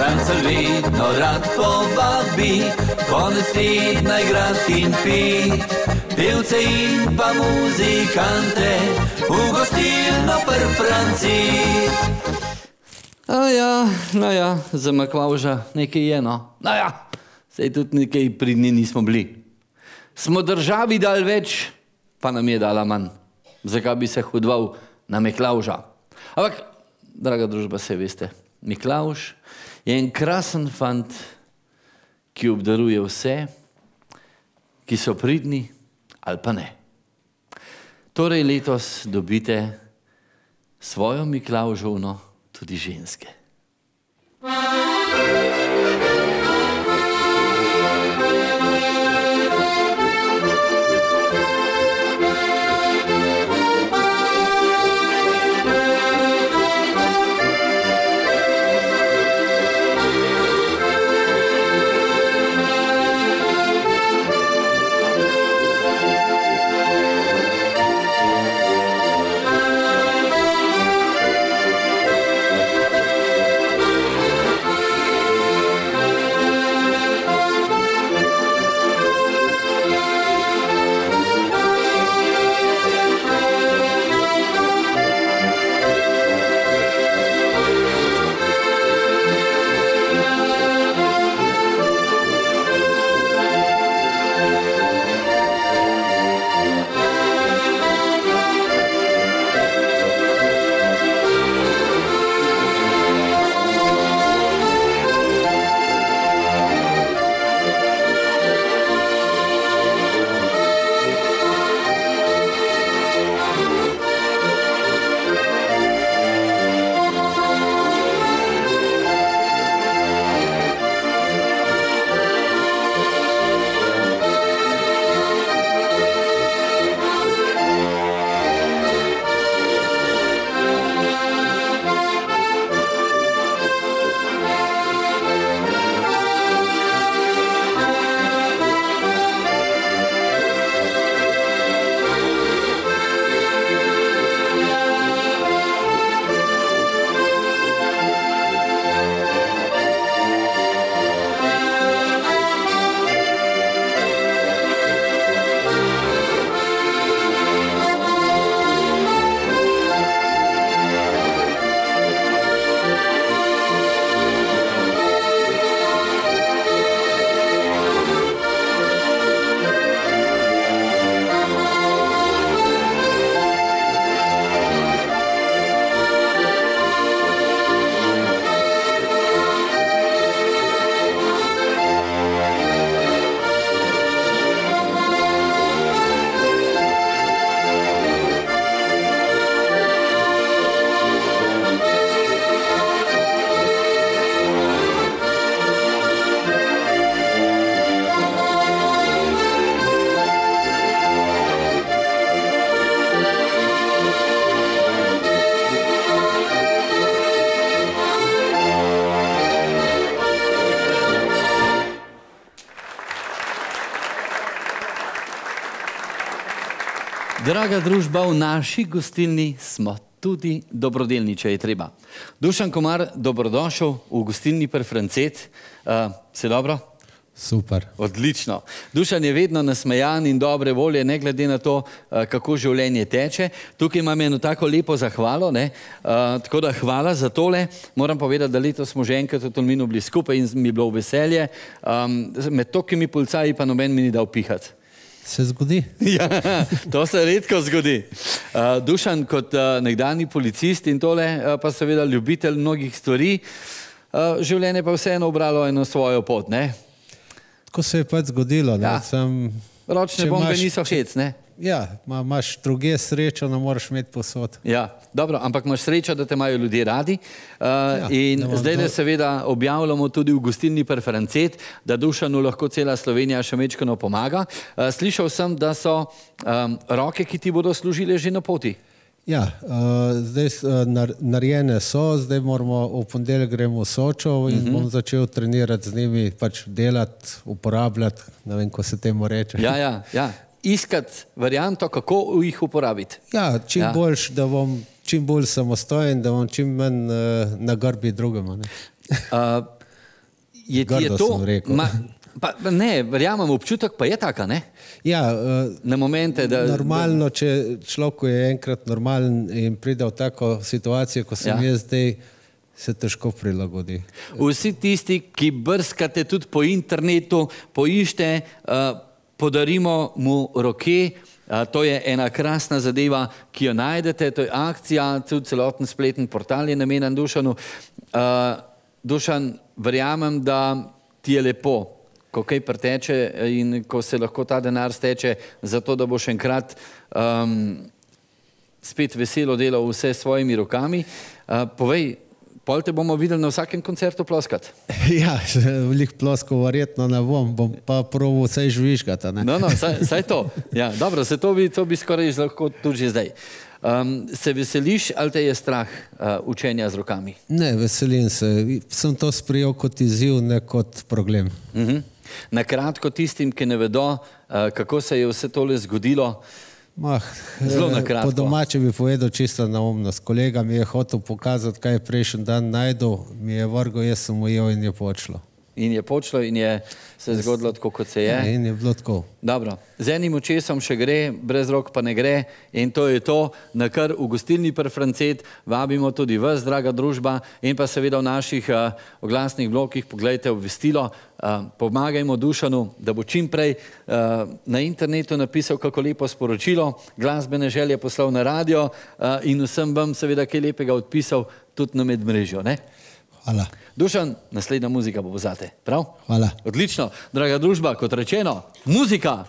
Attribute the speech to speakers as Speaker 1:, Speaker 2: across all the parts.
Speaker 1: Štancelj vedno rad povabi, konec tedna igrat in pit, pevce in pa muzikante v gostilno Pr Francit.
Speaker 2: No ja, za Miklavža nekaj je, no. No ja, sej tudi nekaj pridni nismo bili. Smo državi dali več, pa nam je dala manj. Zakaj bi se hudval na Miklavža? Ampak, draga družba, sej veste, Miklavž je en krasen fant, ki obdaruje vse, ki so pridni ali pa ne. Torej letos dobite svojo Miklavžovno tudi ženske. Draga družba, v naši gostilni smo tudi dobrodelni, če je treba. Dušan Komar, dobrodošel v gostilni Pr Francet. Se dobro?
Speaker 3: Super.
Speaker 2: Odlično. Dušan je vedno nasmejan in dobre volje, ne glede na to, kako življenje teče. Tukaj imam eno tako lepo zahvalo, tako da hvala za tole. Moram povedati, da letos smo že enkrat v Tolminu bili skupaj in mi je bilo veselje. Med tokimi policaji pa noben mi ni dal pihati.
Speaker 3: Se zgodi.
Speaker 2: Ja, to se redko zgodi. Dušan, kot nekdanji policist in tole, pa seveda ljubitelj mnogih stvari, življenje pa vseeno obralo eno svojo pot, ne?
Speaker 3: Tako se je pač zgodilo.
Speaker 2: Ja. Ročne bombe niso hec, ne?
Speaker 3: Ja, imaš druge srečo, ne moraš imeti posod.
Speaker 2: Ja, dobro, ampak imaš srečo, da te imajo ljudje radi. In zdaj le seveda objavljamo tudi v gostilni Pr Francet, da Dušanu lahko cela Slovenija še mečkano pomaga. Slišal sem, da so roke, ki ti bodo služile, že na poti.
Speaker 3: Ja, zdaj narejene so, zdaj moramo v ponedeljek gremo v Sočo in bom začel trenirati z njimi, pač delati, uporabljati, ne vem, ko se temu reče.
Speaker 2: Ja. Iskati varianto, kako jih uporabiti.
Speaker 3: Ja, čim boljš, da bom čim bolj samostojen, da bom čim manj na grbi drugemu. grdo sem rekel.
Speaker 2: Ne, verjamem, občutek pa je taka, ne?
Speaker 3: Ja,
Speaker 2: Na momente,
Speaker 3: normalno, če človek je enkrat normalen in pride v tako situacijo, ko sem jaz zdaj, se težko prilagodi.
Speaker 2: Vsi tisti, ki brskate tudi po internetu, poište, podarimo mu roke. To je ena krasna zadeva, ki jo najdete, to je akcija, tudi celoten spletni portal je namenjen Dušanu. Dušan, verjamem, da ti je lepo, ko kaj preteče in ko se lahko ta denar steče, zato da boš enkrat spet veselo delal vse s svojimi rokami. Povej, pol te bomo videli na vsakem koncertu ploskati.
Speaker 3: Ja, veliko ploskov verjetno ne bom pa proval vse žvižgati.
Speaker 2: No, saj to. Ja, dobro, to bi skoraj lahko tudi že zdaj. Se veseliš ali te je strah učenja z rokami?
Speaker 3: Ne, veselim se. Sem to sprejel kot izziv, ne kot problem.
Speaker 2: Na kratko tistim, ki ne vedo, kako se je vse tole zgodilo, zelo na kratko.
Speaker 3: Po domače bi povedal čisto naumnost. Kolega mi je hotel pokazati, kaj je prejšnji dan najdel, mi je vrgel, jaz sem ujel in je počlo.
Speaker 2: In je počlo in je se zgodilo tako, kot se je.
Speaker 3: In je bilo tako.
Speaker 2: Dobro, z enim očesom še gre, brez rok pa ne gre in to je to, na kar v gostilni Pri Francet vabimo tudi vas, draga družba, in pa seveda v naših oglasnih blokih poglejte obvestilo, pomagajmo Dušanu, da bo čim prej na internetu napisal kako lepo sporočilo, glasbene želje poslal na radio in vsem vam seveda kaj lepega odpisal tudi na medmrežju, ne?
Speaker 3: Hvala.
Speaker 2: Dušan, naslednja muzika bo zate, prav?
Speaker 3: Hvala.
Speaker 2: Odlično, draga družba, kot rečeno, muzika!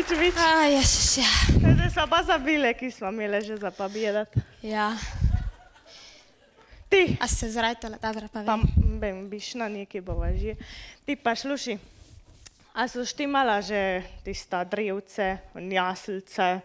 Speaker 4: vič.
Speaker 5: Ježiš, ja.
Speaker 4: Zdaj so pa zabile, ki smo imeli že za pobjedat.
Speaker 5: Ja.
Speaker 4: Ti,
Speaker 5: A se zrajtala, dobro, pa
Speaker 4: pa
Speaker 5: vem.
Speaker 4: biš na neki bova že. Ti pa sluši, a so štimala že tista drevce, jaselce,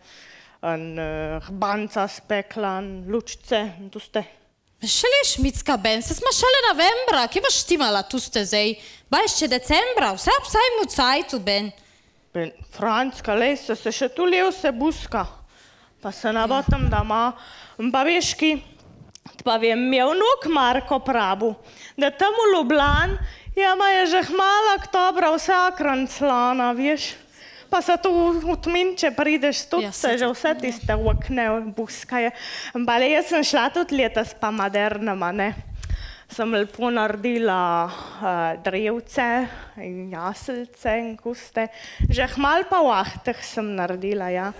Speaker 4: hbanca spekla, lučce, tu ste.
Speaker 5: Šele šmicka ben, se smo šele novembra, kje boš štimala, tu ste zdaj. Ba ještě decembra, vsaj mu cajtu ben.
Speaker 4: Frančka, lej se še tu lev se buska, pa se nabotam doma, pa veš ki, pa vem, mi je vnuk Marko pravu, da tam v Ljubljan, ma je že hmala oktobra vsakran slana, veš, pa se tu v tminče prideš, tu se že vse tiste okne buskaje, pa le jaz sem šla tudi letos pa modernama, ne. Sem lepo naredila drevce in jaselce in kuste. Že hmal pa v ahteh sem naredila, ja.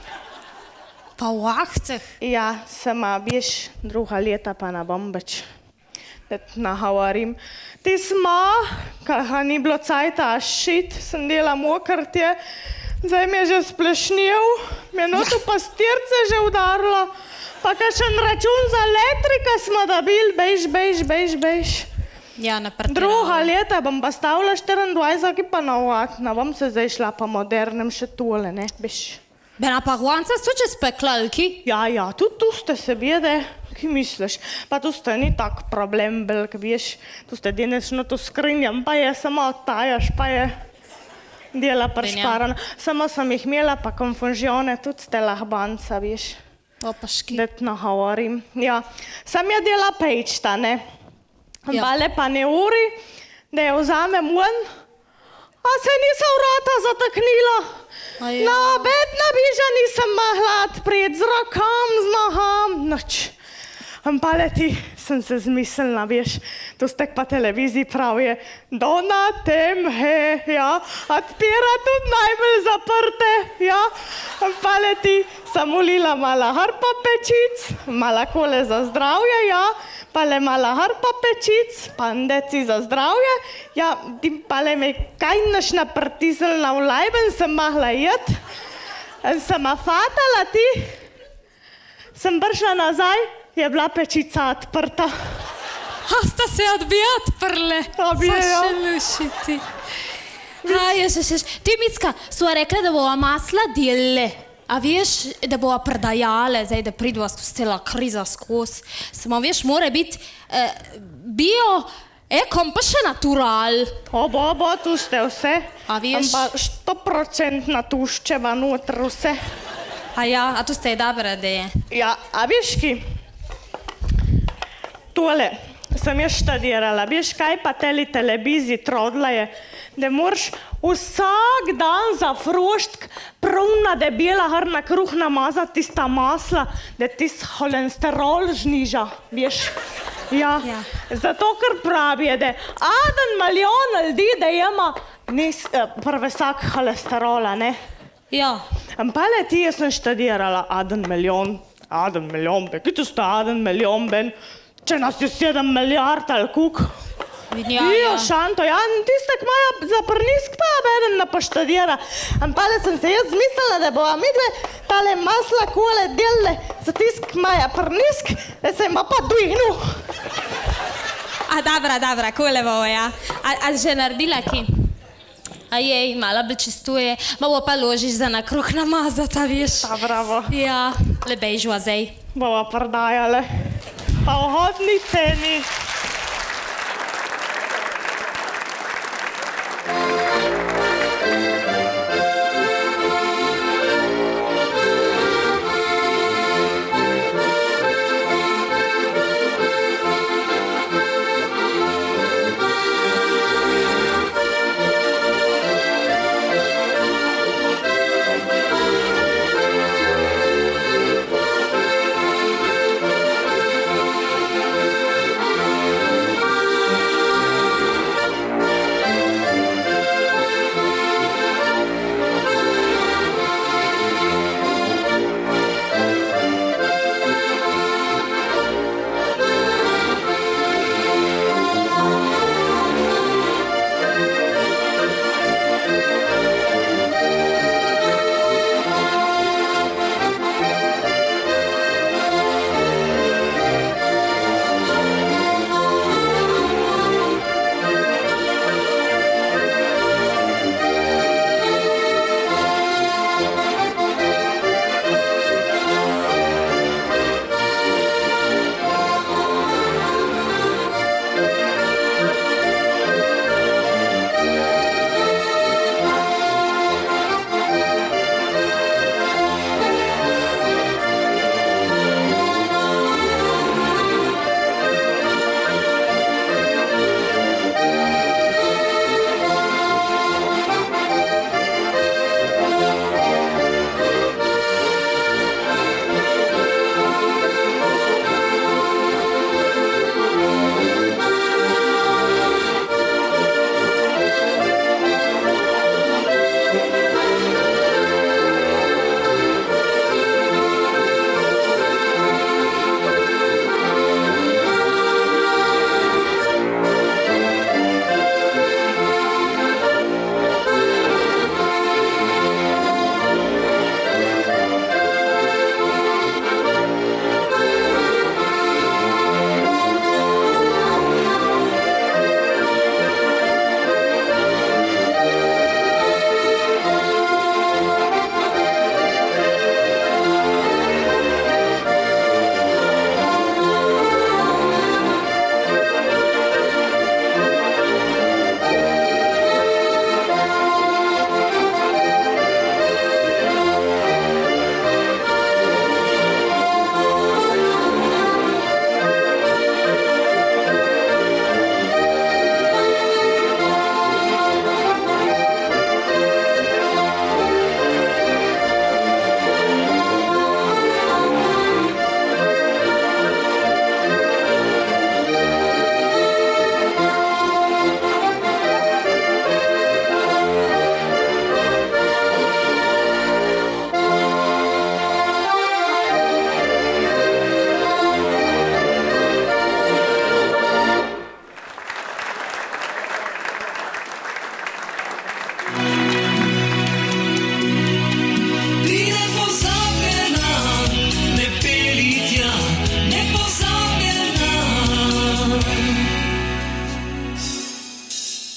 Speaker 5: Pa v ahteh?
Speaker 4: Ja, sama, veš, druga leta pa ne bom več. Da nahavarim. Ti smo, kaha ni bilo cajta šit, sem dela mokrtje, zdaj mi je že splešnil, mi je noto pastirce že udarila. Pa kakšen račun za elektrika smo dobili, bejž.
Speaker 5: Ja, ne pretirala.
Speaker 4: Druga leta bom pa stavila 24, ki pa ne bom se zdaj šla pa modernem še tole, ne, bejž.
Speaker 5: Bena pa Juanca so če speklalki?
Speaker 4: Ja, tudi tu ste se bjede, ki misliš. Pa tu ste ni tak problem bil, ki veš, tu ste danes no to skrinjam, pa je samo odtajaš, pa je dela prešparana. Samo sem jih imela pa konfuzione, tudi ste lahbanca, veš.
Speaker 5: Opaški.
Speaker 4: Da ti nahavarim. Ja, sam je dela pejčta, ne.
Speaker 5: Ja.
Speaker 4: Bale pa ne uri, da je vzamem ven, a se nisem vrata zataknila. Na obed na biža nisem mogla odpreti, z rokom, z noham, nič. Bale ti sem se zmislila, veš, tu ste pa televiziji pravijo, dona temhe, ja, odpira tudi najbolj zaprte, ja. Bale ti sem ulila mala harpa pečic, mala kole za zdravje, ja, pale mala harpa pečic, pandeci za zdravje, ja, ti pale me kaj našna pritisnila v lajben, sem mogla jet, sem fatala ti, sem prišla nazaj, je bila pečica odprta.
Speaker 5: A sta se odbija odprle?
Speaker 4: Obje, ja.
Speaker 5: Zašelušiti. Ježiš, ti Micka, so rekli, da bova masla delile. A veš, da bova prodajale, zdaj, da pridva skozi cela kriza skozi. Samo veš, mora biti bio, ekom pa še natural.
Speaker 4: Obo, tu ste vse.
Speaker 5: A veš?
Speaker 4: Pa 100% tuščeva notr vse.
Speaker 5: A ja, a tu ste je dobra, da je.
Speaker 4: Ja, a veš ki? Tole sem jaz študirala, veš kaj pa televiziji trodla je, da moraš vsak dan za froštk pruna debela hrna kruh namazati tista masla, da tist holesterol zniža, veš. Ja, zato ker pravi, da 1 milijon ljudi, da ima previsok holesterola, ne.
Speaker 5: Ja.
Speaker 4: Pale ti jaz sem študirala 1 milijon, ki to sta 1 milijon, ben, če nas je 7 milijard ali kuk. Ja, šanto, ja, tistek maja za prnisk pa beden na poštudira. Pale sem se jaz zmislila, da bova midve tale masla kole delile za tisk maja prnisk, da se ima pa dvignu.
Speaker 5: A dobra, kole bova, ja. A že naredila ki? A jej, mala bi čistuje, bova pa ložiš za na kruh namazati, a veš.
Speaker 4: Ta bravo.
Speaker 5: Ja, lebejžva zdaj.
Speaker 4: Bova prodajale. Pa v hodni ceni.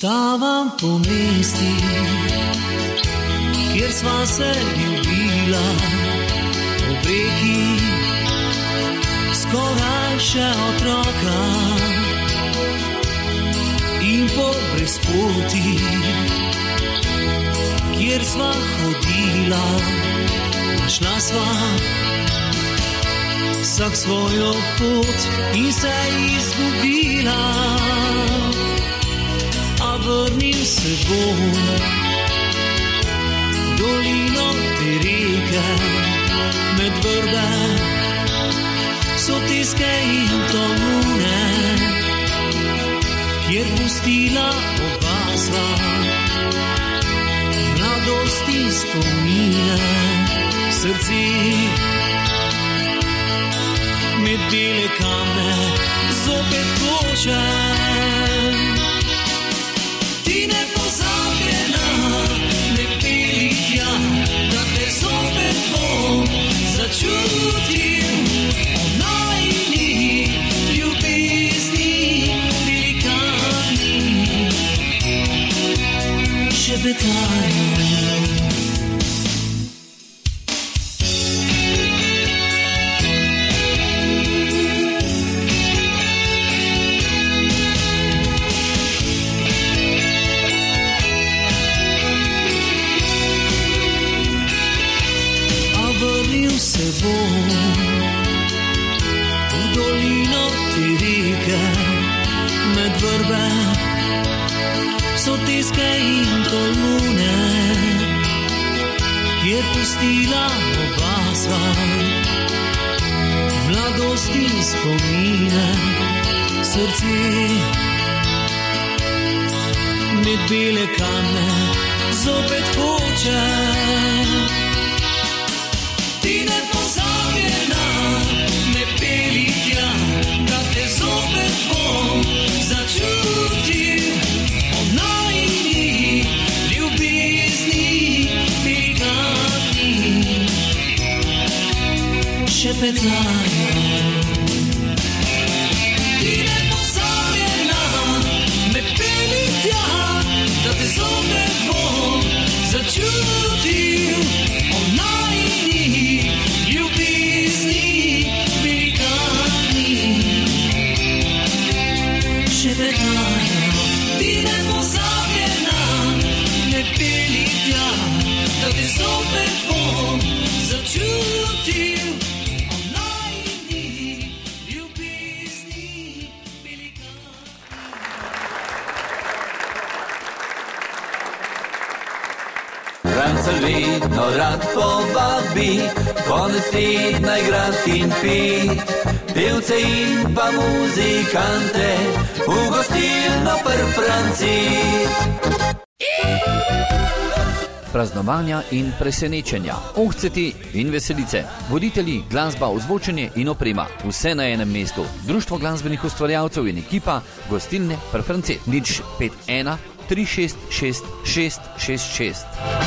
Speaker 6: Tavam po mesti, kjer sva se ljubila, ob reki, skoraj še otroka, in po brezpoti, kjer sva hodila, našla sva vsak svojo pot in se izgubila. A vrnil se bom dolino te reke, med vrbe, sotiske in tolmune, kjer pustila oba sva mladosti spomine. Srce med bele kamne zopet hoče. Ti nepozabljena, ne peli tja, da te zopet bom začutil. O najini ljubezni velikani šepetajo. Se bom v dolino te reke, med vrbe, sotiske in tolmune, kjer pustila oba sva mladosti spomine. Srce med bele kamne zopet hoče. Ti nepozabljena, ne peli tja, da te zopet bom začutil. O najini ljubezni velikani šepetajo. Ti nepozabljena, ne peli tja, da te zopet bom začutil. O najini ljubezni velikani šepetajo. Ti nepozabljena, ne peli tja, da te zopet bom začutil. O najini ljubezni velikani.
Speaker 1: Francelj vedno rad povabi, konec tedna igrat in pit, pevce in pa muzikante, v gostilno pri Francit.
Speaker 2: Praznovanja in presenečenja, ohceti in veselice, voditelji, glasba, ozvočenje in oprema, vse na enem mestu. Društvo glasbenih ustvarjalcev in ekipa gostilne pri Francit. 051 366 666.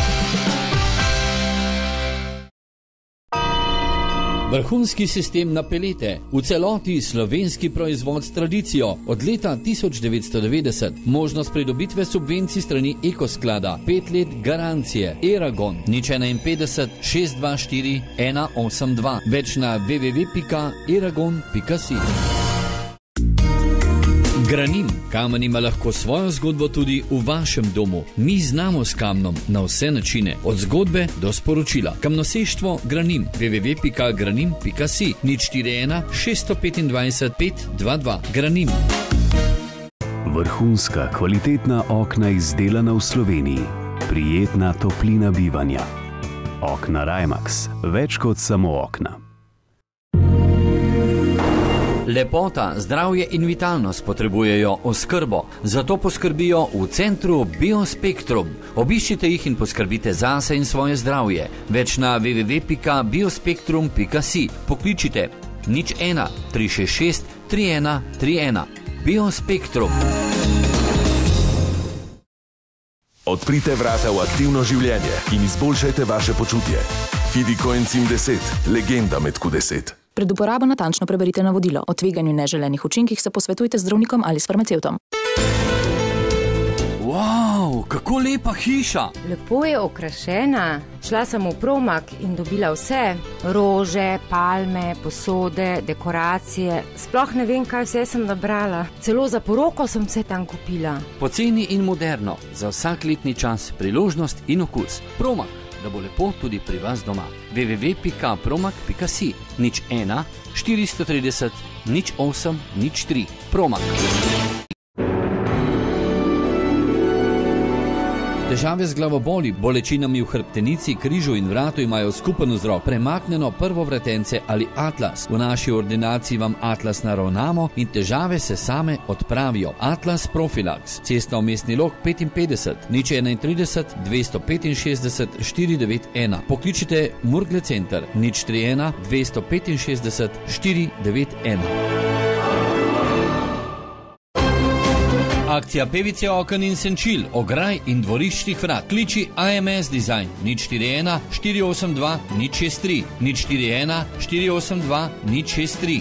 Speaker 2: Vrhunski sistem na pelete, v celoti slovenski proizvod s tradicijo, od leta 1990, možnost pridobitve subvencij strani Ekosklada, 5 let garancije, Eragon, 051 624 182, več na www.eragon.si. Granin. Kamen ima lahko svojo zgodbo tudi v vašem domu. Mi znamo s kamnom na vse načine, od zgodbe do sporočila. Kamnoseštvo Granin. www.granin.si 041 625 522. Granin.
Speaker 7: Vrhunska, kvalitetna okna izdelana v Sloveniji. Prijetna toplina bivanja. Okna Rajmax. Več kot samo okna.
Speaker 2: Lepota, zdravje in vitalnost potrebujejo oskrbo, zato poskrbijo v centru Biospektrum. Obiščite jih in poskrbite zase in svoje zdravje. Več na www.biospektrum.si. Pokličite 01 366 3131. Biospektrum.
Speaker 8: Odprite vrata v aktivno življenje in izboljšajte vaše počutje. Fidicoenzim 10, legenda med Q10.
Speaker 9: Pred uporabo natančno preberite navodilo. O tveganju in neželenih učinkih se posvetujte z zdravnikom ali s farmacevtom.
Speaker 2: Tako lepa hiša.
Speaker 10: Lepo je okrašena. Šla sem v Promak in dobila vse. Rože, palme, posode, dekoracije. Sploh ne vem, kaj vse sem nabrala. Celo za poroko sem vse tam kupila.
Speaker 2: Poceni in moderno, za vsak letni čas, priložnost in okus. Promak, da bo lepo tudi pri vas doma. www.promak.si 01 430 08 03. Promak. Težave z glavoboli, bolečinami v hrbtenici, križu in vratu imajo skupen vzrok premaknjeno prvovratence ali atlas. V naši ordinaciji vam atlas naravnamo in težave se same odpravijo. Atlas Profilax, Cestna Mestni Log 55 031 265 491. Pokličite Murgle Center 031 265 491. Akcija Pevice oken in senčil, ograj in dvoriščnih vrat. Kliči AMS Design 041 482 063 041 482 063.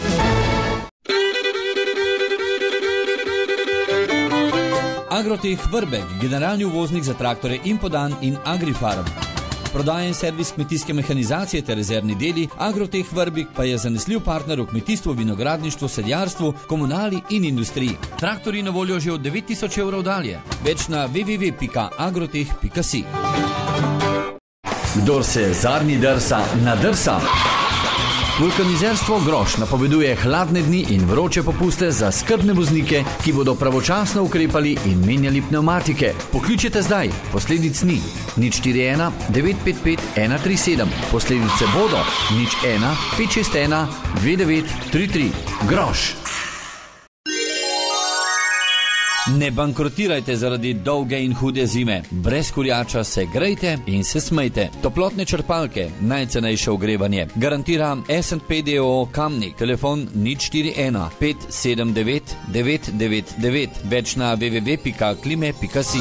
Speaker 2: Agrotech Vrbek, generalni uvoznik za traktore Impodan in Agrifarm. Prodaja in servis kmetijske mehanizacije ter rezervni deli, Agrotech Vrbik pa je zanesljiv partner v kmetijstvu, vinogradništvu, sadjarstvu, komunali in industriji. Traktori na voljo že od 9000 evrov dalje. Več na www.agrotech.si. Kdor se zadnji drsa, nadrsa. Vulkanizerstvo Groš napoveduje hladne dni in vroče popuste za skrbne voznike, ki bodo pravočasno ukrepali in menjali pnevmatike. Pokličite zdaj, posledic ni. 041 955 137. Posledice bodo 01 561 2933. Groš. Ne bankrotirajte zaradi dolge in hude zime. Brez kurjača se grejte in se smejte. Toplotne črpalke, najcenejše ogrevanje. Garantira S&P d.o.o. Kamnik. Telefon 041 579 999. Več na www.klime.si.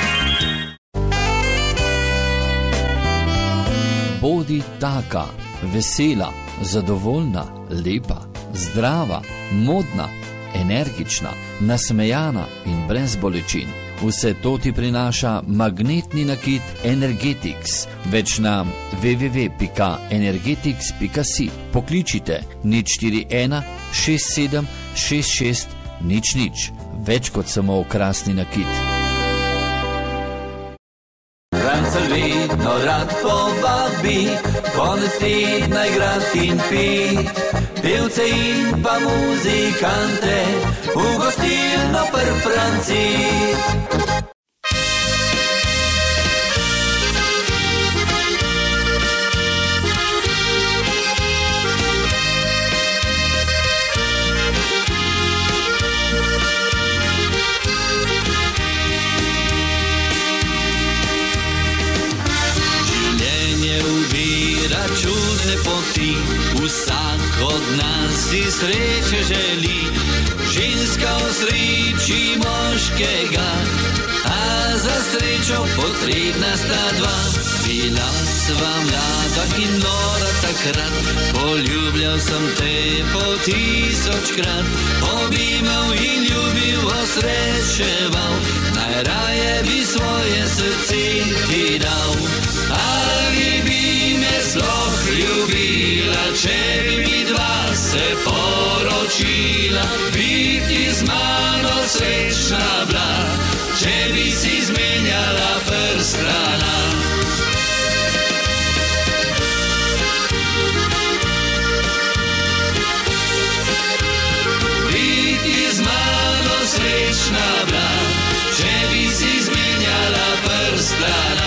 Speaker 2: Bodi taka, vesela, zadovoljna, lepa, zdrava, modna, energična, nasmejana in brez bolečin. Vse to ti prinaša magnetni nakit Energetix. Več na www.energetix.si. Pokličite 041 67 66 00. Več kot samo okrasni nakit.
Speaker 1: Francelj vedno rad povabi, konec tedna igrat in pit. Pevce in pa muzikante v gostilno pri Franci. Čudne poti, vsak od nas si sreče želi. Ženska osreči moškega, a za srečo potrebna sta dva. Bila sva mlada in nora takrat, poljubljal sem te po 1000krat. Objimal in ljubil, osrečeval, najraje bi svoje srce ti dal. Ali bi me sploh ljubila, če bi dva se poročila, biti z mano srečna bila, če bi si zmenjala prstana. Biti z mano srečna bila, če bi si zmenjala prstana.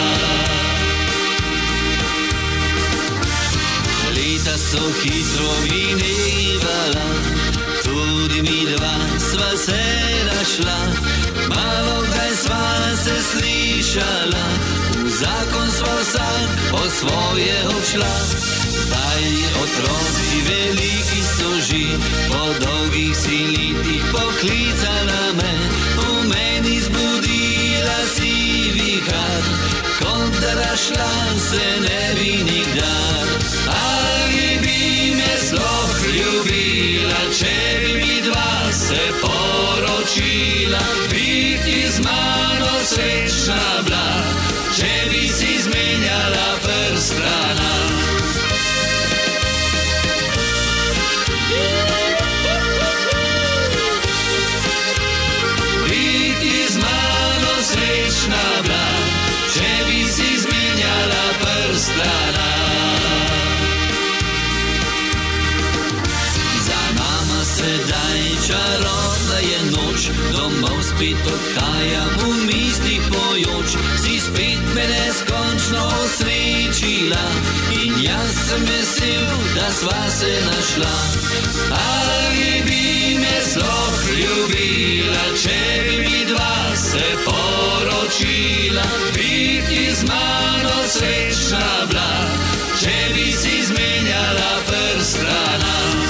Speaker 1: Leta so hitro minevala, tudi mi dva sva se našla. Malo kdaj sva se slišala, v zakon sva vsak po svoje odšla. Zdaj otroci veliki so že, po dolgih si letih poklicala me. V meni zbudila si vihar, kot da rašla se ne bi nikdar. Ali bi me sploh ljubila, če bi mi dva se poročila, biti z mano srečna narodna je noč, domov spet odhajam v mislih pojoč. Si spet me neskončno osrečila in jaz sem vesel, da sva se našla. Ali bi me sploh ljubila, če bi mi dva se poročila? Biti z mano srečna bila, če bi si zmenjala prstana.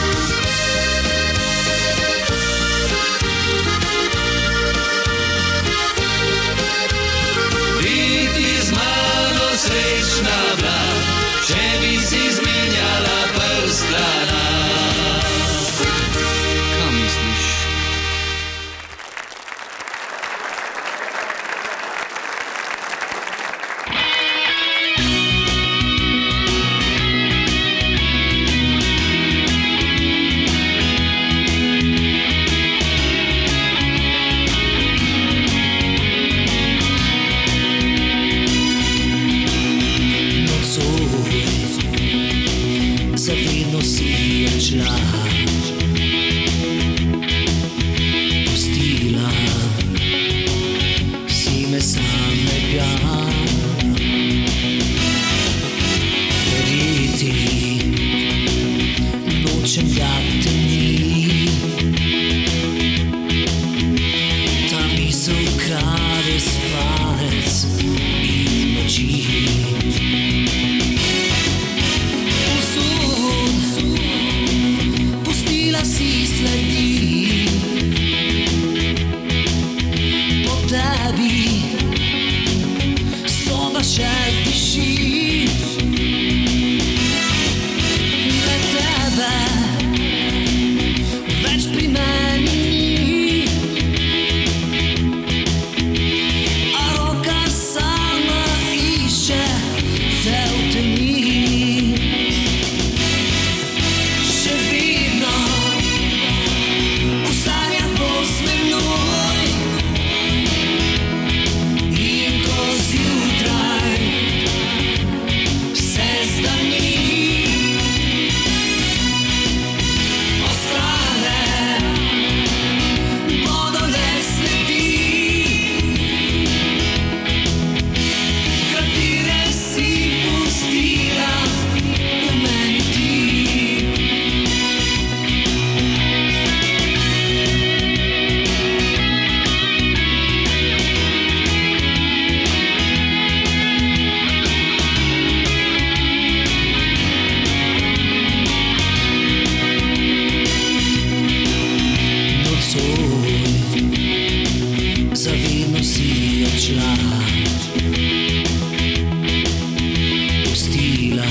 Speaker 1: Srečna bila, če bi si zmenjala prstana. Kaj misliš? Zavedno si odšla, pustila si me samega. Verjeti nočem, da te ni, ta misel krade spanec in noči. Si sledi po tebi, soba še diši. Le tebe več pri meni ni, a roka sama išče te v temi. Zavedno si odšla, pustila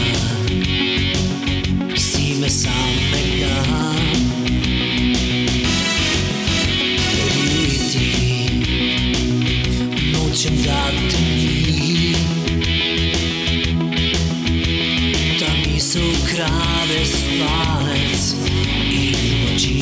Speaker 1: si me samega. Verjeti nočem, da te ni, ta misel krade spanec in noči.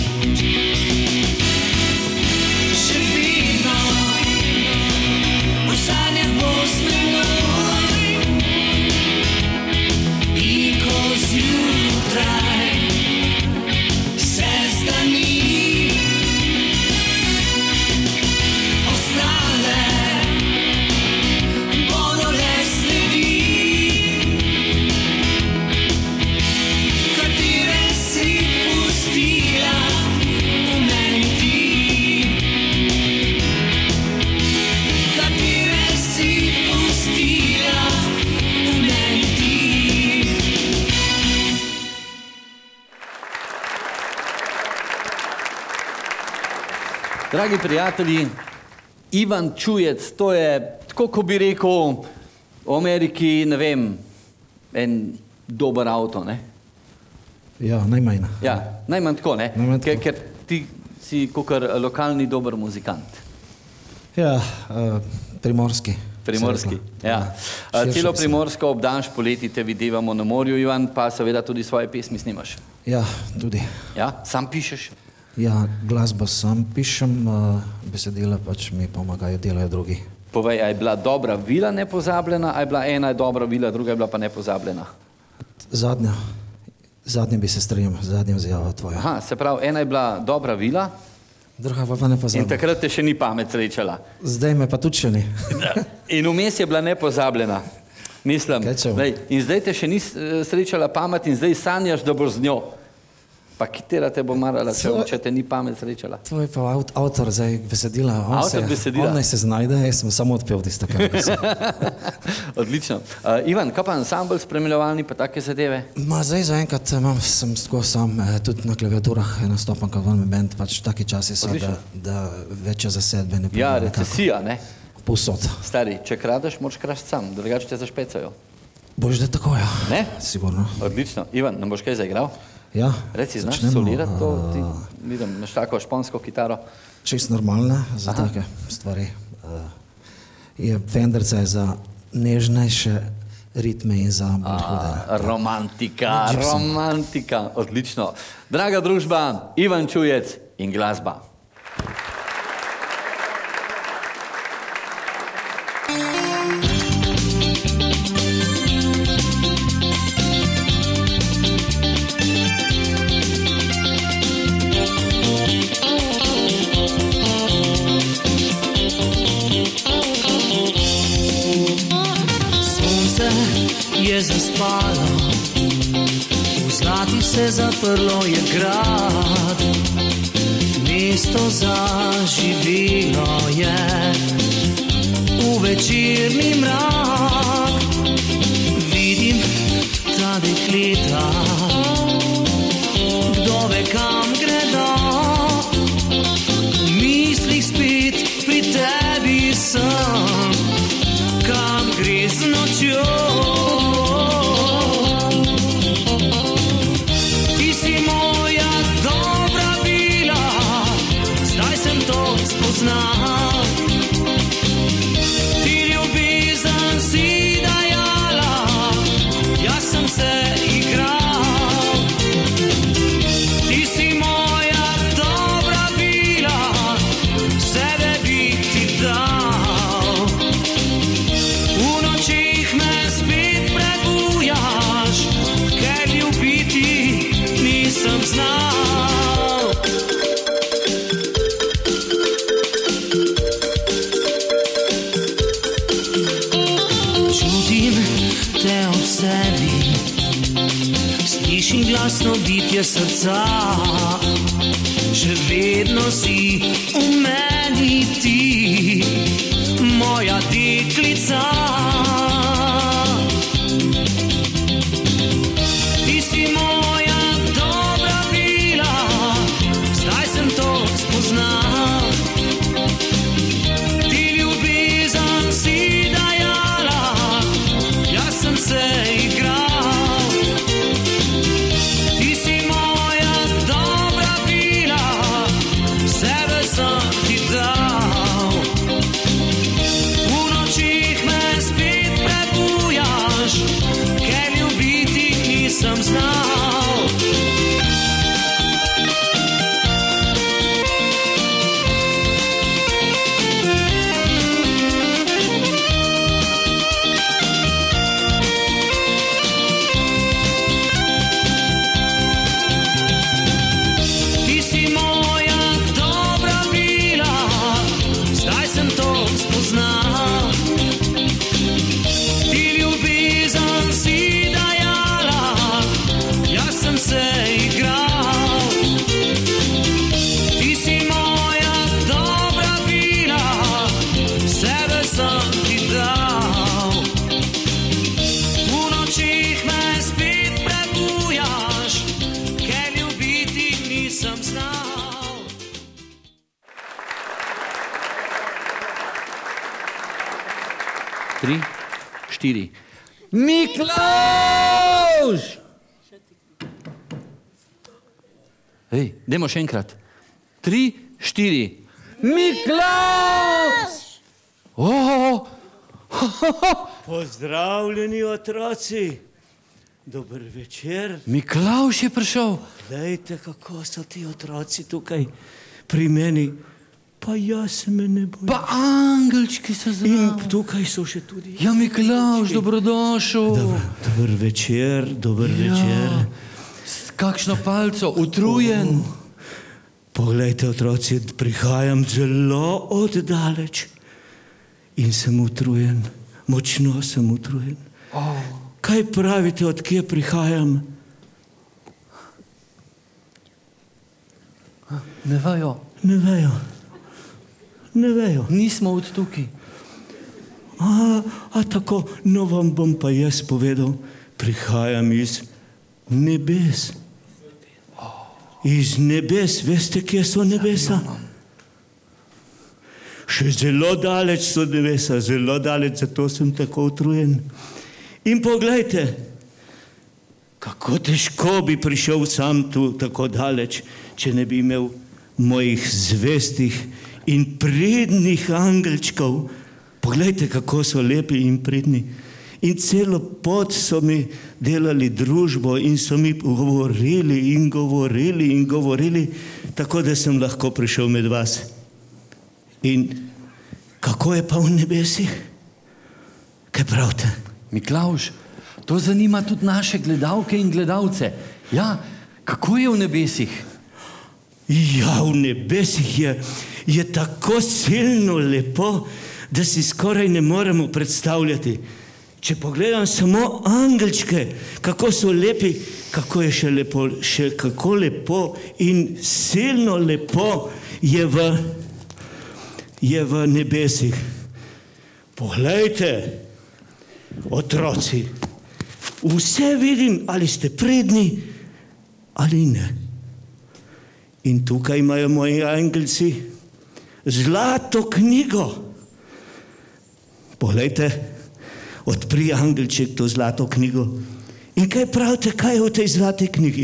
Speaker 2: Dragi prijatelji, Ivan Čujec, to je, tako ko bi rekel, v Ameriki, ne vem, en dober avto, ne?
Speaker 11: Ja, najmanj.
Speaker 2: Ja, najmanj tako, ne? Ker ti si kakor lokalni dober muzikant.
Speaker 11: Ja, primorski.
Speaker 2: Primorski, ja. Celo Primorsko obdaš, poleti te videvamo na morju, Ivan, pa seveda tudi svoje pesmi snimaš.
Speaker 11: Ja, tudi.
Speaker 2: Ja, sam pišeš?
Speaker 11: Ja, glasbo sam pišem, besedila pač mi pomagajo, delajo drugi.
Speaker 2: Povej, a je bila dobra vila nepozabljena, a je bila ena dobra vila, druga je bila pa nepozabljena?
Speaker 11: Zadnja. Zadnji bi se strinjal, zadnja izjava tvoja.
Speaker 2: Aha, se pravi, ena je bila dobra vila
Speaker 11: Druga pa ne
Speaker 2: in
Speaker 11: pozabim.
Speaker 2: takrat te še ni pamet srečala.
Speaker 11: Zdaj me pa tudi še ni.
Speaker 2: In vmes je bila nepozabljena. Mislim,
Speaker 11: Kečev.
Speaker 2: in zdaj te še ni srečala pamet in zdaj sanjaš, da boš z njo. Pa kitera te bo marala, če te ni pamet srečala.
Speaker 11: To je pa avtor zdaj besedila.
Speaker 2: Avtor besedila.
Speaker 11: On naj se znajde, jaz sem samo odpel tisto, kar sem.
Speaker 2: Odlično. Ivan, kaj pa ansambl spremljevalni, pa take zadeve?
Speaker 11: Ma zdaj zaenkrat sem tako sam, tudi na klaviaturah nastopam kot one band, pač taki časi so, da večje zasedbe ne
Speaker 2: Ja, recesija, ne?
Speaker 11: Povsod.
Speaker 2: Stari, če kradeš, moraš krasti sam, drugače te zašpecajo.
Speaker 11: Boš da tako, ja.
Speaker 2: Ne?
Speaker 11: Sigurno.
Speaker 2: Odlično. Ivan, nam boš kaj zaigral?
Speaker 11: Ja.
Speaker 2: Reci, znaš solirati to? Ti, vidim, imaš tako špansko kitaro.
Speaker 11: Čist normalna za take stvari. Fenderca je za nežnejše ritme in za bolj hude.
Speaker 2: Romantika, romantika. Odlično. Draga družba, Ivan Čujec in glasba.
Speaker 6: Je zaspalo, v zlati se zaprlo je grad, mesto zaživelo je v večerni mrak. Vidim ta dekleta, kdo ve kam gredo, v mislih spet pri tebi sem, kam gre z nočjo. Ti ljubezen si dajala, jaz sem se igral. Ti si moja dobra vila, sebe bi ti dal. V nočih me spet prebujaš, ker ljubiti nisem znal. Slišim glasno bitje srca, še vedno si v meni ti, moja deklica. Ti si moja dobra vila, zdaj sem to spoznal. Ti ljubezen si dajala, jaz sem se igral. Miklauš! Hej, dajmo še enkrat. 3, 4. Miklauš!
Speaker 12: Pozdravljeni otroci, dober večer.
Speaker 2: Miklauš je prišel.
Speaker 12: Glejte, kako so ti otroci tukaj pri meni. Pa jaz me ne bojim.
Speaker 2: Pa angelčki so zraven.
Speaker 12: In tukaj so še tudi.
Speaker 2: Ja, Miklauš, dobrodošel.
Speaker 12: Dober večer, dober večer.
Speaker 2: kakšno palco, utrujen.
Speaker 12: Poglejte, otroci, prihajam zelo oddaleč in sem utrujen, močno sem utrujen. Kaj pravite, od kje prihajam?
Speaker 2: Ne vejo.
Speaker 12: Ne vejo. Ne vejo.
Speaker 2: Nismo od tukaj.
Speaker 12: Tako, no vam bom pa jaz povedal, prihajam iz nebes. Iz nebes, veste, kje so nebesa? Še zelo daleč so nebesa, zelo daleč, zato sem tako utrujen. In poglejte, kako težko bi prišel sam tu tako daleč, če ne bi imel mojih zvestih in pridnih angelčkov. Poglejte, kako so lepi in pridni. In celo pot so mi delali družbo in so mi govorili in govorili in govorili, tako da sem lahko prišel med vas. In kako je pa v nebesih? Kaj pravite?
Speaker 2: Miklavž, to zanima tudi naše gledalke in gledalce. Ja, kako je v nebesih?
Speaker 12: Ja, v nebesih je tako silno lepo, da si skoraj ne moremo predstavljati. Če pogledam samo angelčke, kako so lepi, kako je še kako lepo in silno lepo je v nebesih. Poglejte, otroci, vse vidim, ali ste pridni ali ne. In tukaj imajo moji angelci zlato knjigo. Poglejte, odpri angelček to zlato knjigo. In kaj pravite, kaj je v tej zlati knjigi?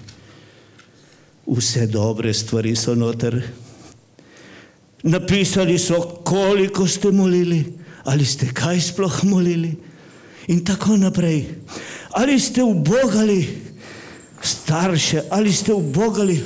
Speaker 12: Vse dobre stvari so noter. Napisali so, koliko ste molili, ali ste kaj sploh molili in tako naprej. Ali ste ubogali starše, ali ste ubogali...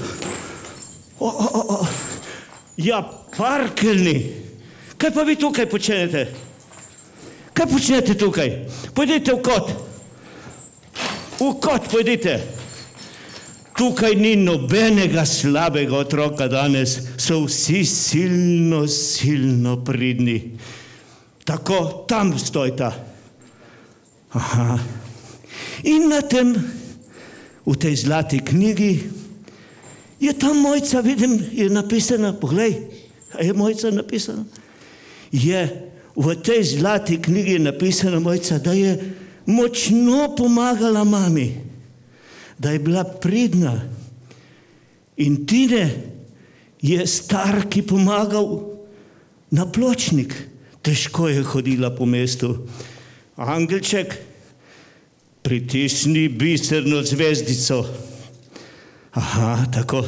Speaker 12: Ja, parkeljni. Kaj pa vi tukaj počnete? Kaj počnete tukaj? Pojdite v kot. V kot pojdite. Tukaj ni nobenega slabega otroka danes. So vsi silno, silno pridni. Tako, tam stojta. Aha. In na tem, v tej zlati knjigi, je tam Mojca, vidim, je napisana, poglej, je Mojca napisana? Je v tej zlati knjigi napisana Mojca, da je močno pomagala mami, da je bila pridna. In Tine je star, ki pomagal na pločnik. Težko je hodila po mestu. Angelček, pritisni biserno zvezdico. Aha, tako.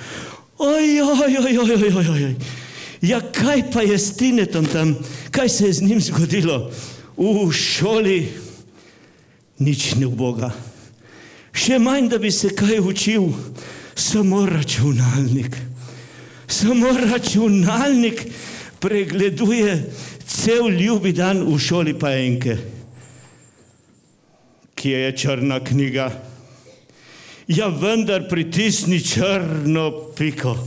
Speaker 12: Oj. Ja, kaj pa je s Tinetom tam? Kaj se je z njim zgodilo? V šoli nič ne uboga. Še manj, da bi se kaj učil. Samo računalnik. Samo računalnik pregleduje cel ljubi dan v šoli pa enke. Kje je črna knjiga? Ja, vendar pritisni črno piko.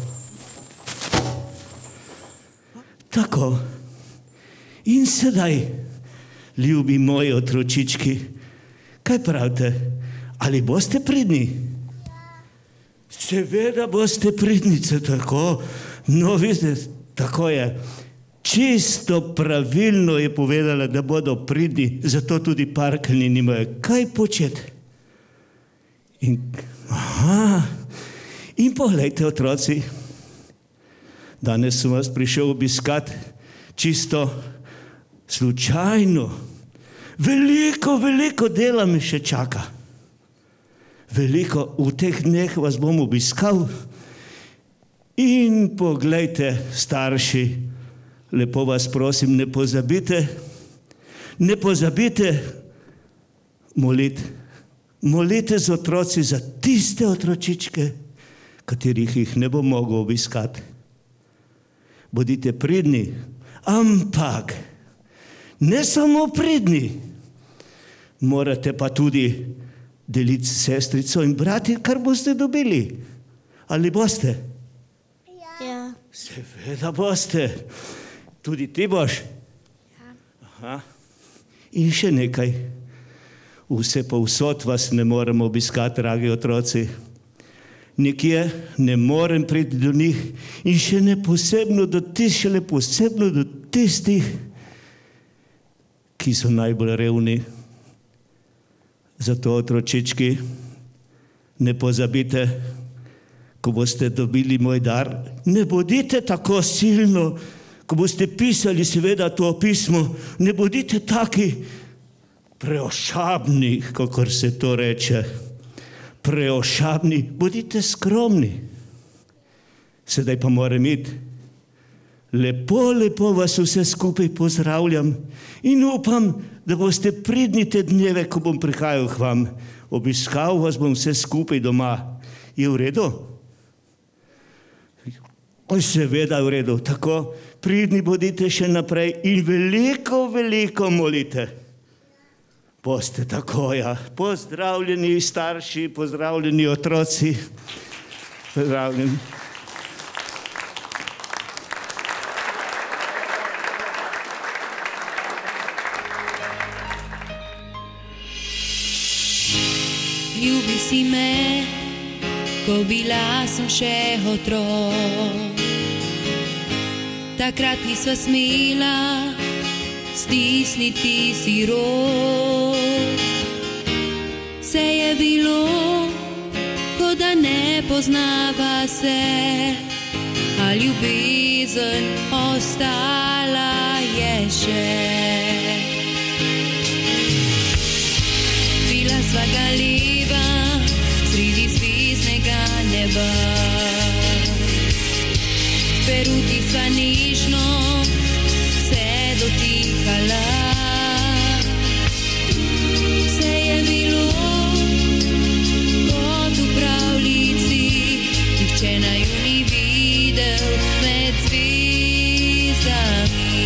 Speaker 12: Tako. In sedaj, ljubi moji otročički, kaj pravite? Ali boste pridni? Seveda boste pridnice, tako. No, vidite, tako je. Čisto pravilno je povedala, da bodo pridni, zato tudi parkeljni nimajo kaj početi. In poglejte, otroci, danes sem vas prišel obiskat čisto slučajno. Veliko dela me še čaka. Veliko, v teh dneh vas bom obiskal. In poglejte, starši, lepo vas prosim, ne pozabite moliti. Molite z otroci za tiste otročičke, katerih jih ne bo mogel obiskati. Bodite pridni, ampak ne samo pridni, morate pa tudi deliti s sestrico in brati, kar boste dobili. Ali boste?
Speaker 13: Ja.
Speaker 12: Seveda boste. Tudi ti boš? Aha. In še nekaj. Vse povsod vas ne moremo obiskati, dragi otroci. Nekje ne morem priti do njih in še ne posebno do tistih, ki so najbolj revni. Zato, otročički, ne pozabite, ko boste dobili moj dar, ne bodite tako silno, ko boste pisali seveda to pismo, ne bodite taki preošabni, kakor se to reče. Preošabni, bodite skromni. Sedaj pa moram iti. Lepo, lepo vas vse skupaj pozdravljam in upam, da boste pridni te dneve, ko bom prihajal k vam. Obiskal vas bom vse skupaj doma. Je v redu? Seveda v redu. Tako, pridni bodite še naprej in veliko, veliko molite. Boste tako, ja. Pozdravljeni starši, pozdravljeni otroci. Pozdravljeni.
Speaker 14: Ljubil si me, ko bila sem še otrok. Takrat nisva smela stisniti si rok. Vse je bilo, kot da ne poznava se, a ljubezen ostala je še. Bila sva galeba sredi zvezdnega neba. S peruti sva nežno se dotikala. Vse je bilo kot v pravljici, nihče naju ni videl med zvezdami.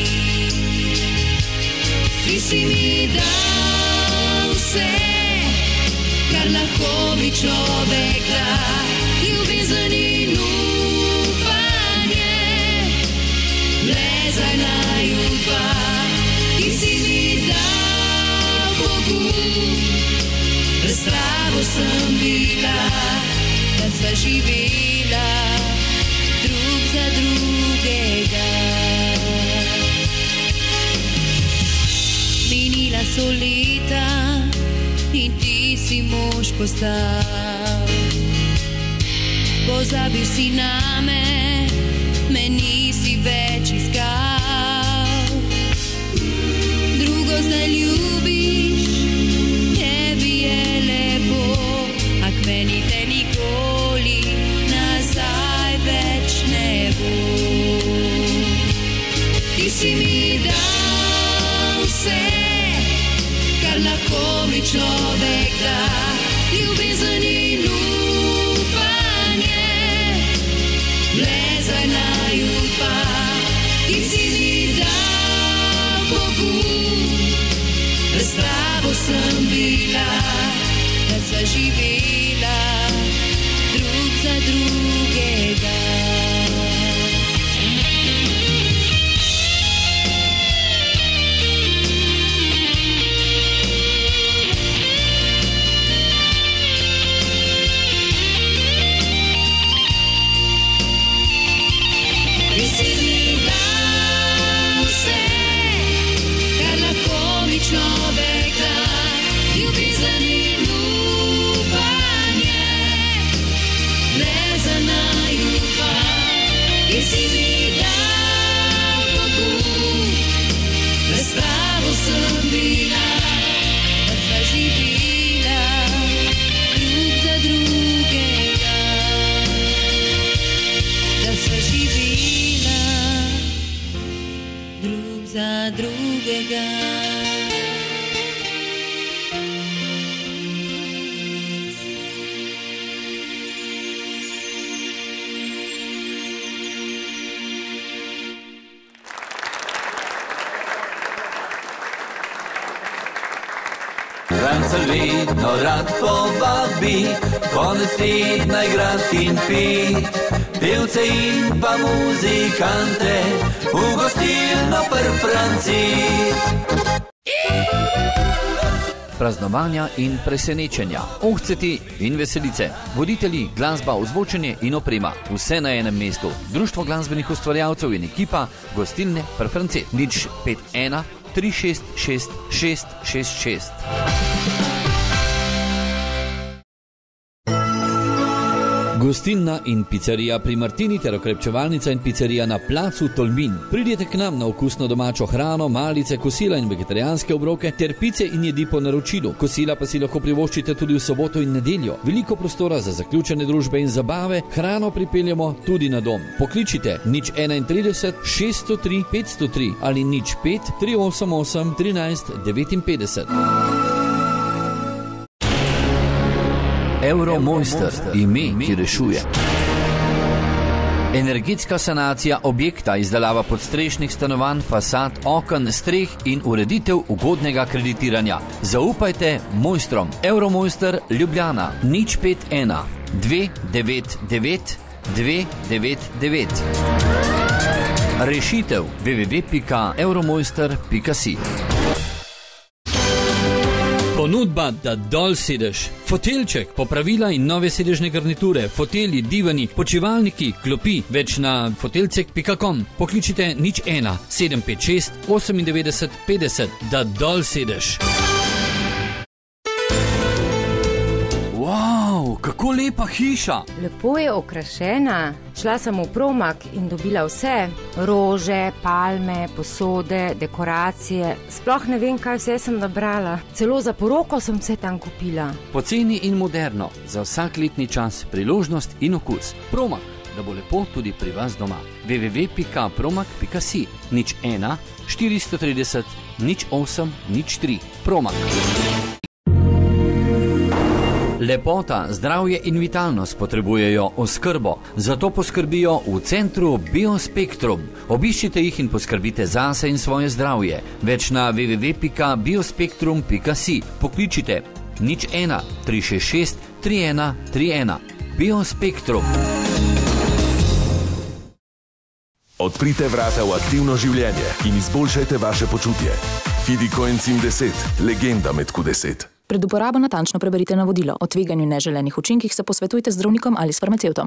Speaker 14: Ti si mi dal vse, kar lahko mi človek da, ljubezen in upanje, le za naju dva. Ti si mi dal pogum, razpravo sem bila, da sva živela drug za drugega. Minila so leta in ti si mož postal. Pozabil si name, me nisi več iskal. Drugo zdaj ljubiš, tebi je lepo, a k meni te nikoli nazaj več ne bo. Ti si mi dal vse, kar lahko mi človek da, ljubezen in upanje, le za naju dva. Ti si mi dal pogum, razpravo sem bila, da sva živela drug za drugega. Človek da, ljubezen in upanje, le za naju dva. Ti si mi dal pogum, razpravo sem bila, da sva živela drug za drugega, da sva živela drug za drugega.
Speaker 1: Rancel vedno rad povabi, konec tedna igrat in pit. Pevce in pa muzikante v gostilno Francit.
Speaker 2: Praznovanja in presenečenja, ohceti in veselice, voditelji, glasba, ozvočenje in oprema, vse na enem mestu. Društvo glasbenih ustvarjalcev in ekipa gostilne Francit. 051 366 666. Gostilna in pizzerija pri Martini ter okrepčevalnica in pizzerija na placu Tolmin. Pridite k nam na okusno domačo hrano, malice, kosila in vegetarijanske obroke ter pice in jedi po naročilu. Kosila pa si lahko privoščite tudi v soboto in nedeljo. Veliko prostora za zaključene družbe in zabave, hrano pripeljamo tudi na dom. Pokličite 031 603 503 ali 05 388 13 59. Euromojster, ime, ki rešuje. Energetska sanacija objekta, izdelava podstrešnih stanovanj, fasad, oken, streh in ureditev ugodnega kreditiranja. Zaupajte mojstrom. Euromojster Ljubljana 051 299 299. Rešitev www.euromojster.si. Ponudba, da dol sedeš. Foteljček, popravila in nove sedežne garniture, fotelji, divani, počivalniki, klopi, več na foteljcek.com. Pokličite 01 756 98 50, da dol sedeš. Wow, kako lepa hiša!
Speaker 10: Lepo je okrašena. Šla sem v Promag in dobila vse. Rože, palme, posode, dekoracije. Sploh ne vem, kaj vse sem nabrala. Celo za poroko sem vse tam kupila.
Speaker 2: Poceni in moderno, za vsak letni čas, priložnost in okus. Promag, da bo lepo tudi pri vas doma. www.promag.si 01 430 08 03. Promag. Lepota, zdravje in vitalnost potrebujejo oskrbo, zato poskrbijo v centru Biospektrum. Obiščite jih in poskrbite zase in svoje zdravje. Več na www.biospektrum.si. Pokličite 01 366 3131. Biospektrum.
Speaker 8: Odprite vrata v aktivno življenje in izboljšajte vaše počutje. Fidicoenzim 10, legenda med Q10.
Speaker 9: Pred uporabo natančno preberite navodilo. O tveganju in neželenih učinkih se posvetujte z zdravnikom ali s farmacevtom.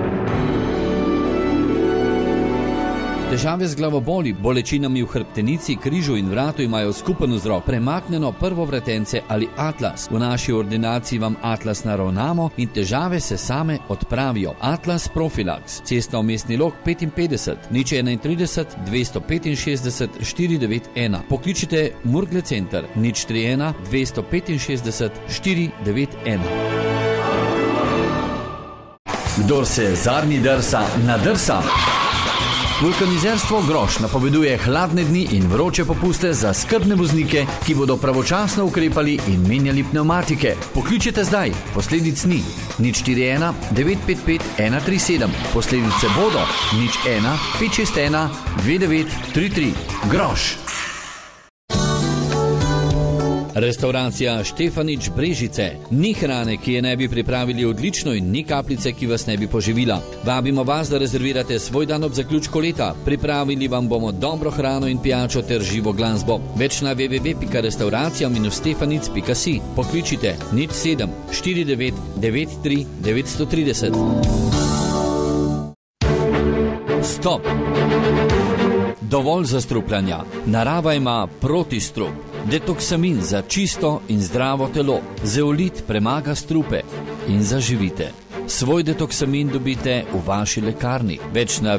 Speaker 2: Težave z glavoboli, bolečinami v hrbtenici, križu in vratu imajo skupen vzrok. Premaknjeno prvo vratence ali atlas. V naši ordinaciji vam atlas naravnamo in težave se same odpravijo. Atlas Profilax, Cestna vmesni lok 55 031 265 491. Pokličite Murgle Center 031 265 491. Kdor se zadnji drsa, nadrsa. Vulkanizerstvo Groš napoveduje hladne dni in vroče popuste za skrbne voznike, ki bodo pravočasno ukrepali in menjali pnevmatike. Pokličite zdaj, posledic ni. 041 955 137. Posledice bodo 01 561 2933. Groš. Restauracija Štefanič Brežice. Ni hrane, ki je ne bi pripravili odlično in ni kapljice, ki vas ne bi poživila. Vabimo vas, da rezervirate svoj dan ob zaključku leta. Pripravili vam bomo dobro hrano in pijačo ter živo glasbo. Več na www.restauracija-stefanic.si. Pokličite 07 49 93 930. Stop! Dovolj zastrupljanja. Narava ima protistrup. Detoksamin za čisto in zdravo telo. Zeolit premaga strupe in zaživite. Svoj detoksamin dobite v vaši lekarni. Več na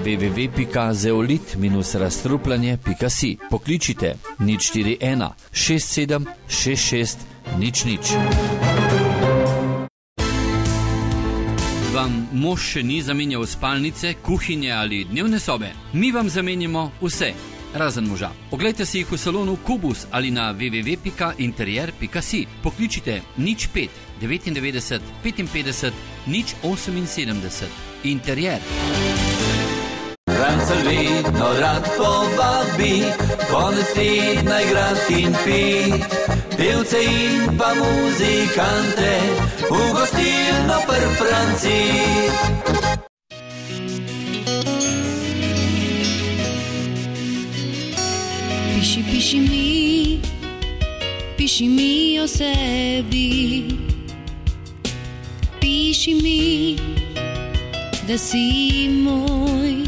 Speaker 2: www.zeolit-razstrupljanje.si. Pokličite 041 67 66 00. Vam mož še ni zamenjal spalnice, kuhinje ali dnevne sobe? Mi vam zamenjamo vse. Razen moža. Oglejte si jih v salonu Kubus ali na www.interier.si. Pokličite 05 99 55 078. Interier.
Speaker 1: Rancel vedno rad povabi, konec tedna igrat in pit. pevce in pa muzikante, v gostilno pri Franci.
Speaker 14: Piši mi o sebi, piši mi, da si moj,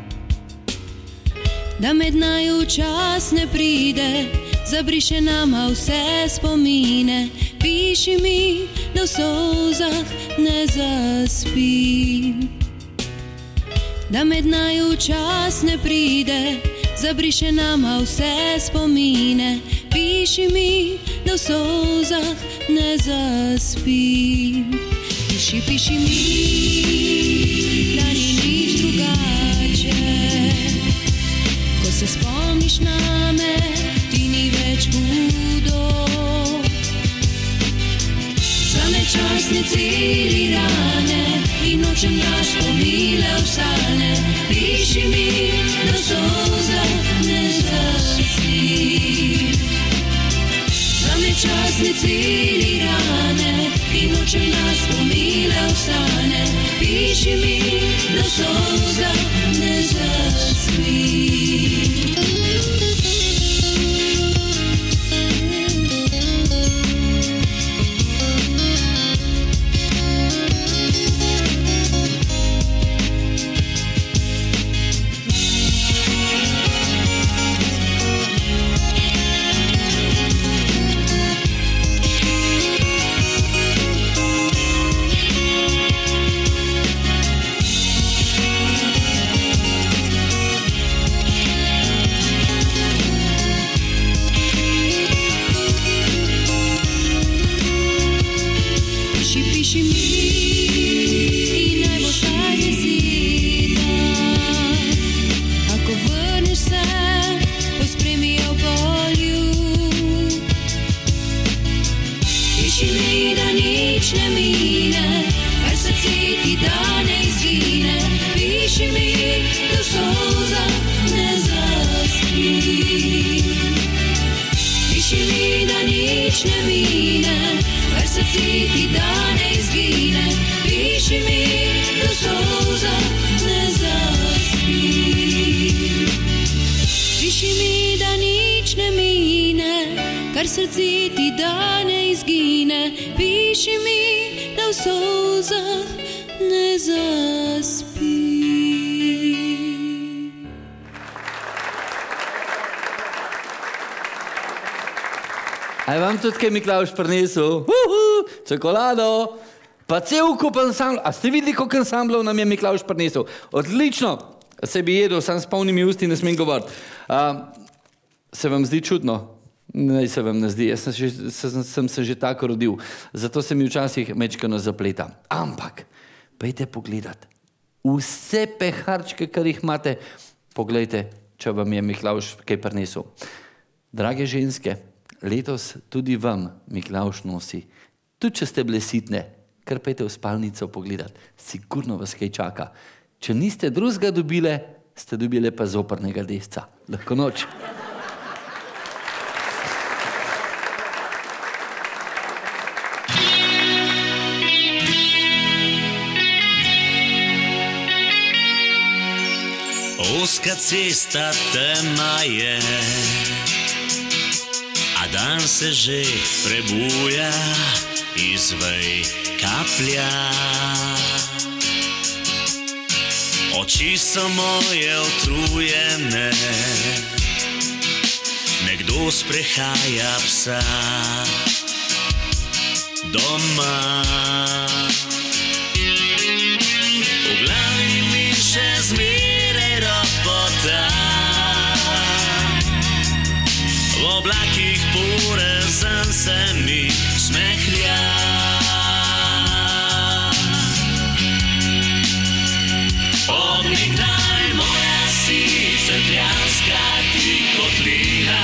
Speaker 14: da med naju čas ne pride, zabriše nama vse spomine. Piši mi, da v solzah ne zaspim, da med naju čas ne pride, zabriše nama vse spomine. Piši mi, da v solzah ne zaspim. Piši mi, da ni nič drugače, ko se spomniš name, ti ni več hudo. Zame časne celi rane in nočem naš spomile v sane. Piši mi, da v solzah ne zaspim. Zame časne celi rane in nočem nas spomile v sane. Piši mi, da v solzah ne zaspim.
Speaker 2: Aj vam tudi kaj Miklavž prinesel? Čokolado, pa cel kup ansambl. A ste videli, koliko ansamblov nam je Miklavž prinesel? Odlično. Se bi jedel, sam s polnimi usti ne smem govoriti. Se vam zdi čudno? Ne, se vam ne zdi. Jaz sem se že tako rodil. Zato se mi včasih mečkano zapleta. Ampak, pejte pogledat. Vse peharčke, kar jih imate, poglejte, če vam je Miklavž kaj prinesel. Drage ženske, letos tudi vam Miklavž nosi. Tudi če ste bile sitne, kar pejte v spalnico pogledat. Sigurno vas kaj čaka. Če niste drugega dobile, ste dobile pa zoprnega desca. Lahko noč.
Speaker 6: Ozka cesta tema je, a dan se že prebuja, iz vej kaplja. Oči so moje utrujene, nekdo sprehaja psa doma. V glavi mi še zmeraj ropota, v oblakih porezen se mi smehlja. Odniknaj moja si crkljanska ti kotlina,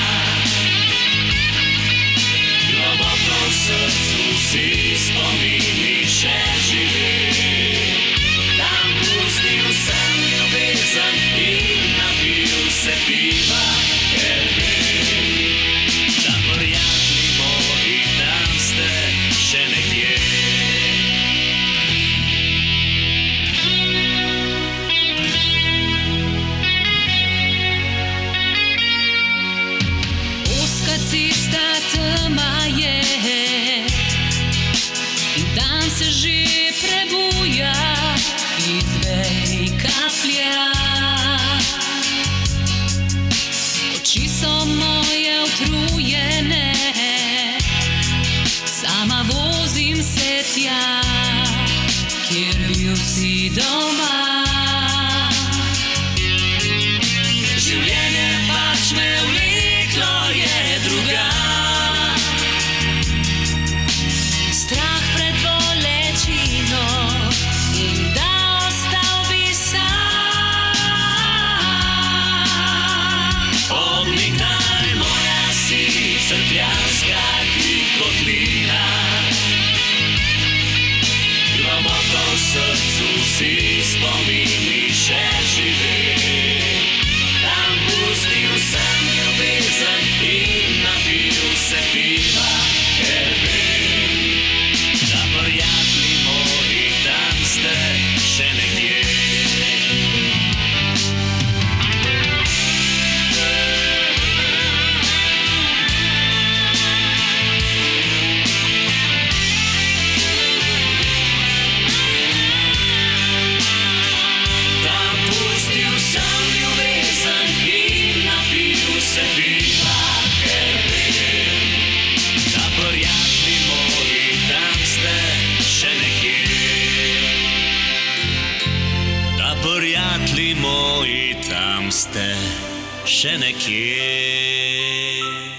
Speaker 6: globoko v srcu si spomini še živi. Tam pustil sem ljubezen in napil se piva, ker vem, da prijatelji moji
Speaker 14: že prebuja iz vej kaplja. Oči so moje utrujene, sama vozim se tja, kjer bil si doma. Življenje pač me vleklo je druga. Strah pred bolečino in da ostal bi sam. Od nikdaj moja si crkljanska kotlina. Globoko v srcu si spomini še živi. Tam pustil sem ljubezen in napil se piva, ker vem, da prijatelji moji tam ste še nekje. Prijatelji moji, tam ste še nekje.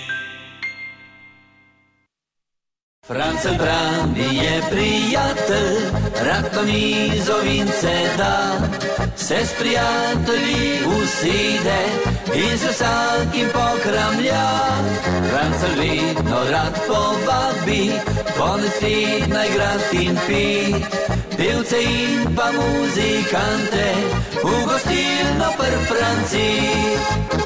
Speaker 1: Francelj pravi je prijatelj, rad pa mi zovince da. Se s prijatelji uside in se vsakim pokramlja. Francelj vedno rad povabi, konec tedna igrat in pit. Pevce in pa muzikante v gostilno pri Franci.